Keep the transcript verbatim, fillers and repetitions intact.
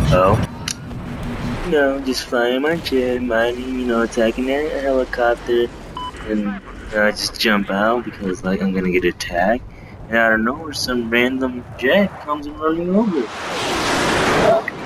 So, you know, just flying my jet, minding, you know, attacking that helicopter, and uh, I just jump out because like I'm gonna get attacked, and out of nowhere, some random jet comes running over.